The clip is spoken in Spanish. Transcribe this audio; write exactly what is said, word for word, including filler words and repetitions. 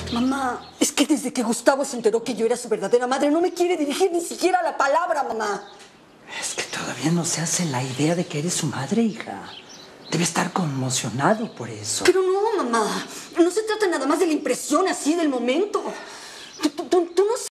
Mamá, es que desde que Gustavo se enteró que yo era su verdadera madre, no me quiere dirigir ni siquiera la palabra, mamá. Es que todavía no se hace la idea de que eres su madre, hija. Debe estar conmocionado por eso. Pero no, mamá. No se trata nada más de la impresión así del momento.